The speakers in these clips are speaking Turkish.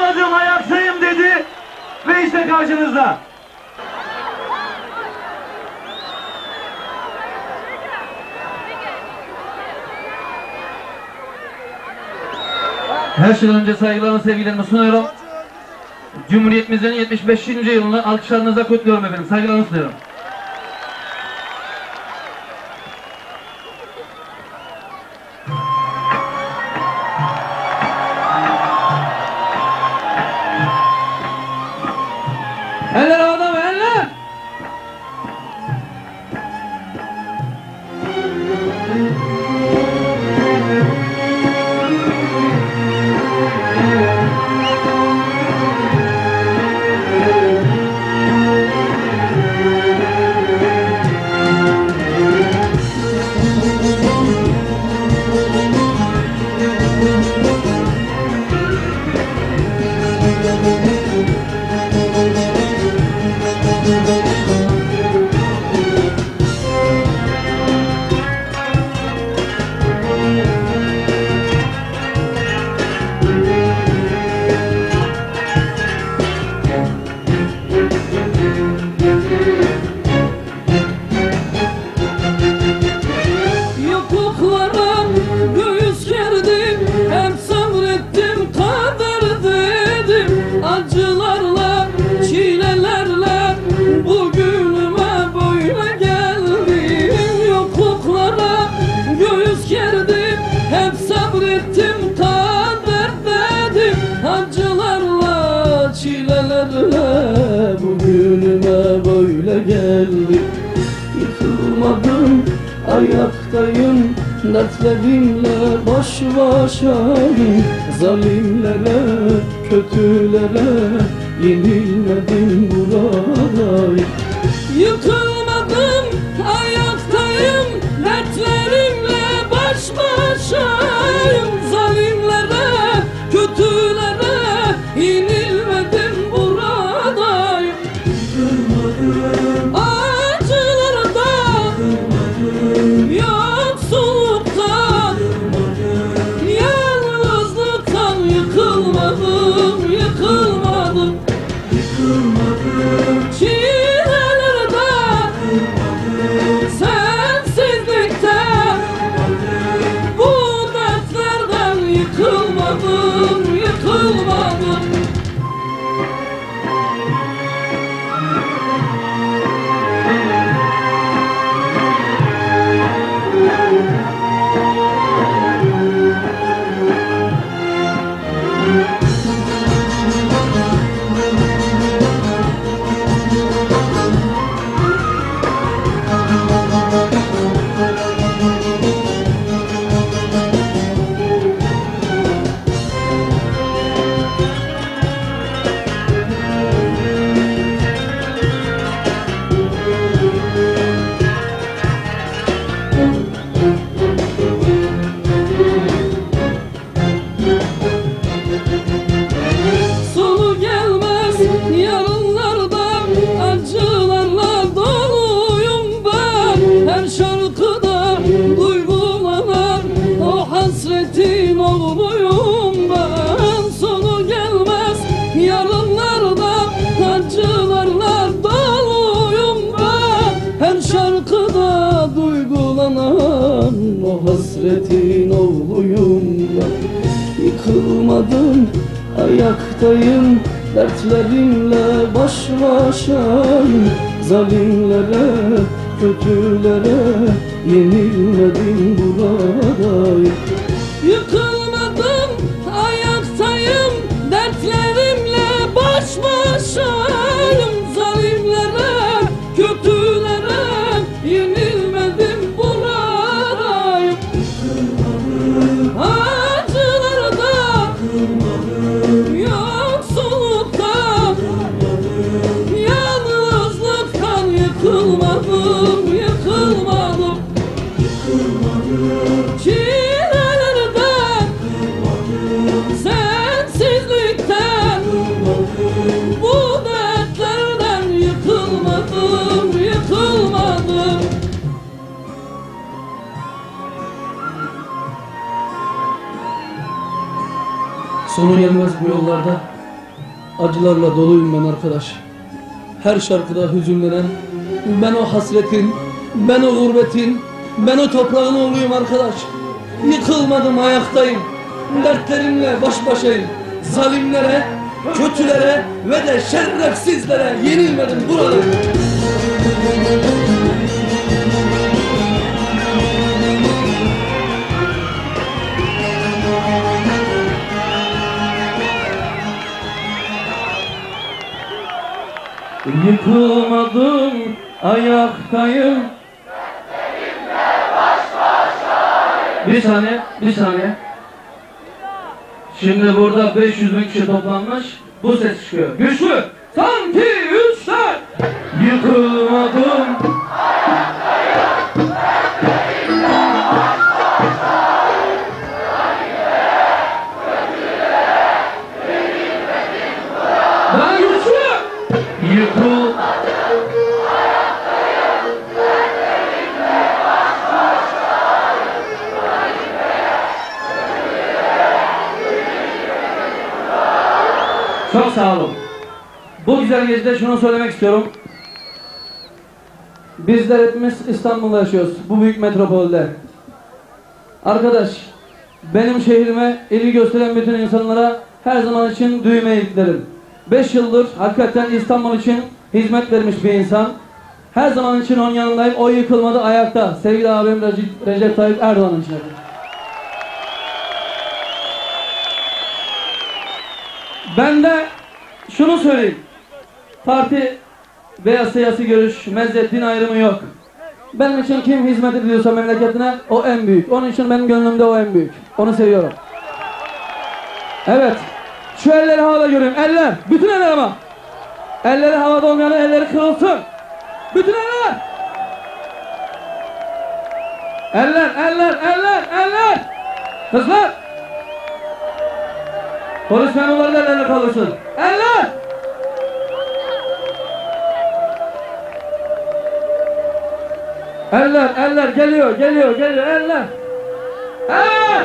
yıkılmadım, ayaktayım dedi ve işte karşınızda. Her şeyden önce saygılarımı, sevgilerimi sunuyorum. Cumhuriyetimizin 75. yılını alkışlarınızla kutluyorum efendim. Saygılarımı sunuyorum. Eller havada mı? Eller! Bugünüme böyle geldim. Yıkılmadım, ayaktayım. Dertlerimle baş başayım. Zalimlere, kötülere yenilmedim, buradayım. Yıkılmadım, ayaktayım. Dertlerimle baş başayım. Zalimlere, kötülere yenilmedim, buradayım. Acılarda, yoksulluktan, yalnızlıktan yıkılmadım, yıkılmadım. Çilelerde, sensizlikten, bu dertlerden yıkılmadım, yıkılmadım. O hasretin oğluyum ben. Yıkılmadım, ayaktayım. Dertlerimle baş başayım. Zalimlere, kötülere yenilmedim, buradayım. Yıkılmadım, ayaktayım. Dertlerimle baş başayım. Zalimlere, kötülere yenilmedim, buradayım. Acılarda, yoksulluktan, yalnızlıktan yıkılmadım, yıkılmadım. Çilelerden, sensizlikten, bu dertlerden yıkılmadım, yıkılmadım. Sonu gelmez bu yollarda, acılarla doluyum ben arkadaş. Her şarkıda hüzünlenen, ben o hasretin, ben o gurbetin, ben o toprağın oğluyum arkadaş. Yıkılmadım, ayaktayım, dertlerimle baş başayım. Zalimlere, kötülere ve de şerefsizlere yenilmedim buradayım. Yıkılmadım, ayaktayım. Bir saniye, bir saniye. Şimdi burada 500 bin kişi toplanmış. Bu ses çıkıyor. Güçlü. Sanki üçler. Yıkılmadım. Daha güçlü. Yıkıl. Çok sağ olun. Bu güzel gecede şunu söylemek istiyorum. Bizler hepimiz İstanbul'da yaşıyoruz. Bu büyük metropolde. Arkadaş, benim şehrime ilgi gösteren bütün insanlara her zaman için düğme iliklerim. 5 yıldır hakikaten İstanbul için hizmet vermiş bir insan. Her zaman için onun yanındayım. O yıkılmadı, ayakta. Sevgili abim Recep Tayyip Erdoğan'ın için. Ben de şunu söyleyeyim. Parti veya siyasi görüş, mezhep, din ayrımı yok. Benim için kim hizmet ediyorsa memleketine o en büyük. Onun için benim gönlümde o en büyük. Onu seviyorum. Evet. Şu elleri havada göreyim. Eller. Bütün eller ama. Elleri havada olmayan elleri kırılsın. Bütün eller. Eller. Kızlar. Polis memurları da ellerini kaldırsın. Eller. Eller geliyor eller. Evet.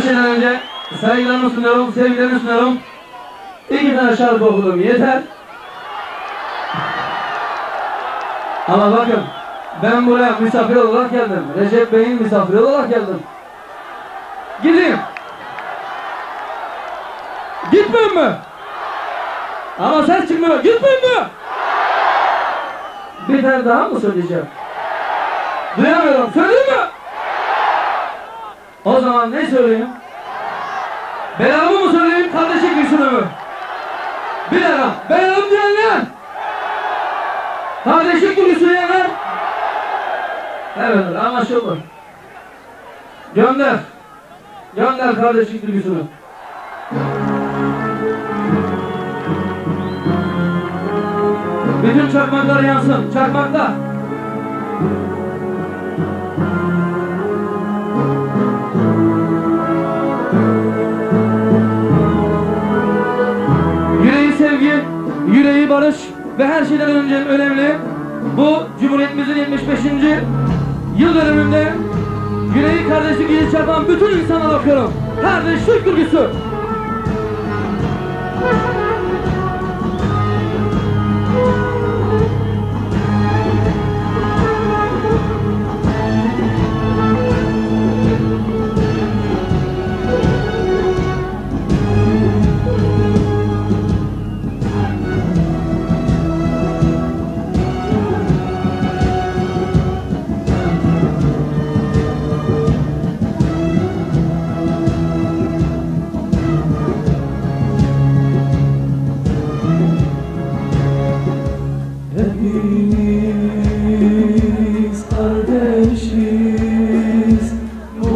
Her şeyden önce saygılarımı sunuyorum, sevgilerimi sunuyorum. 2 tane şarkı okudum yeter. Ama bakın, ben buraya misafir olarak geldim. Recep Bey'in misafiri olarak geldim. Gideyim. Gitmeyeyim mi? Ama ses çıkmıyor. Gitmeyeyim mi? Bir tane daha mı söyleyeceğim? Duyamıyorum. Söyleyeyim mi? O zaman ne söyleyeyim? Belamı mı söyleyeyim, kardeşlik yüzünü mü? Bir dakika. Belamı diyenler. Kardeşlik yüzünü diyenler. Evet, anlaşıldı. Gönder. Gönder kardeşlik yüzünü. Bütün çakmaklar yansın. Çakmaklar. Yüreği sevgi, yüreği barış ve her şeyden önce önemli bu Cumhuriyetimizin 75. yıl dönümünde yüreği kardeşlik yüzü çarpan bütün insanlara okuyorum. Kardeşlik türküsü. Hepimiz kardeşiz, bu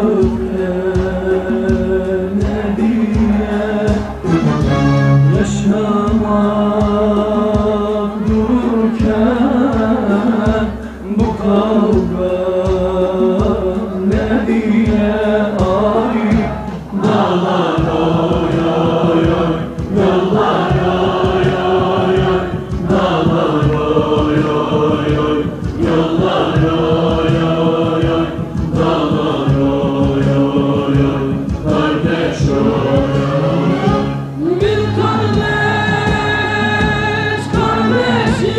öfke diye yaşamak dururken bu kavga ne diye ay dağlar oy oy oy yollar oy oy oy dağlar oy oy oy yollar oy oy oy dağlar oy oy oy kardeş oy Bir kardeş kardeşi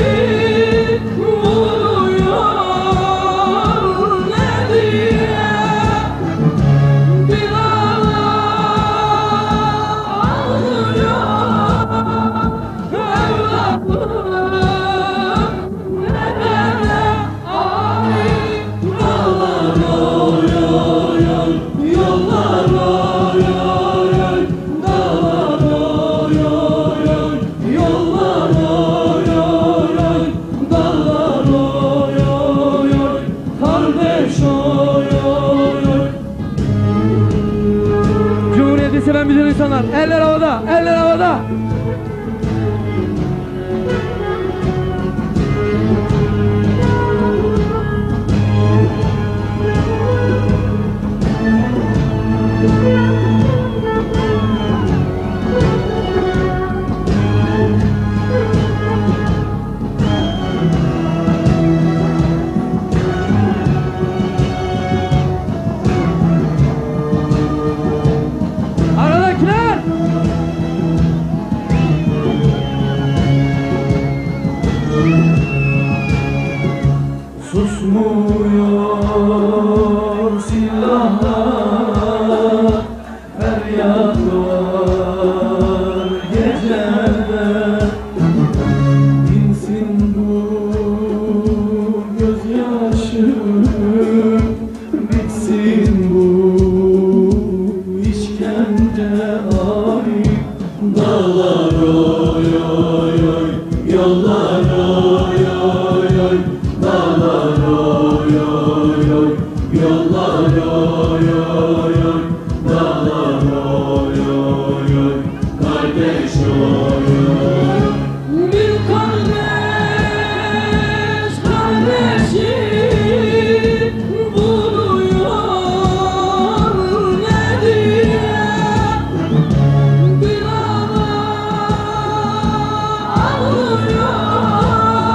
vuruyor ne diye bir ağlıyor evladım nedene ay dağlar oy oy oy yollar oy oy oy dağlar oy oy oy yollar oy oy oy dağlar oy oy oy kardeş oy oy oy. Cumhuriyeti seven bütün insanlar, eller havada, eller havada. Aradakiler. Susmuyor silahlar, feryat var gecede. Dinsin bu gözyaşı, bitsin bu işkence ay. Dağlar oy oy oy, yollar oy oy oy, dağlar oy oy oy, yollar oy oy oy, dağlar oy oy oy, kardeş oy oy. Bir kardeş kardeşi vuruyor ne diye bir ağlıyor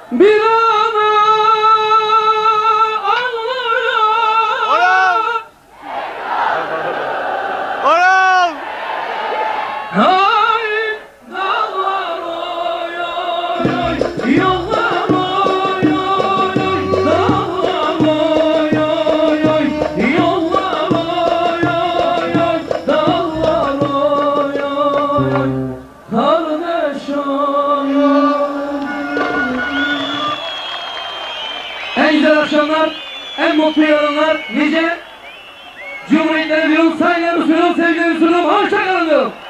bir ana ağlıyor. Oral! Ay dağlar oy oy oy, yollar oy oy oy, dağlar oy oy oy, yollar oy oy oy, dağlar oy oy oy, kardeş oy oy. En güzel akşamlar, en mutlu yarınlar, nice Cumhuriyetler diyorum, saygılarımı sunuyorum, sevgilerimi sunuyorum, hoşça kalın diyorum.